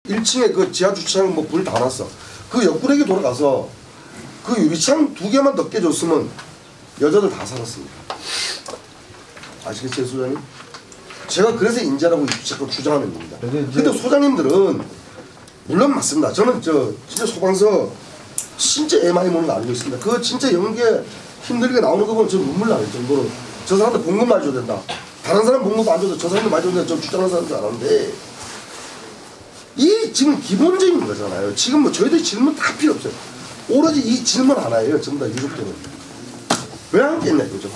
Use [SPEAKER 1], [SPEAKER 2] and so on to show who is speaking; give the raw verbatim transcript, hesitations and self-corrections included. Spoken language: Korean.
[SPEAKER 1] 일 층에 그 지하 주차장 뭐 불 다 났어. 그 옆구르기 돌아가서 그 유리창 두 개만 더 깨줬으면 여자들 다 살았습니다. 아시겠어요, 소장님? 제가 그래서 인재라고 자꾸 주장하는 겁니다. 근데 소장님들은 물론 맞습니다. 저는 저 진짜 소방서 진짜 애 많이 먹는 거 알고 있습니다. 그 진짜 연기에 힘들게 나오는 거 보면 저 눈물 나는 정도로 저 사람한테 봉급 많이 줘야 된다. 다른 사람 봉급 안 줘도 저 사람도 많이 줘야 된다. 저 주장하는 사람인 줄 알았는데 이 지금 기본적인 거잖아요. 지금 뭐 저희들 질문 다 필요 없어요. 오로지 이 질문 하나예요. 전부 다 유족들은. 왜 안 깼냐 이거죠.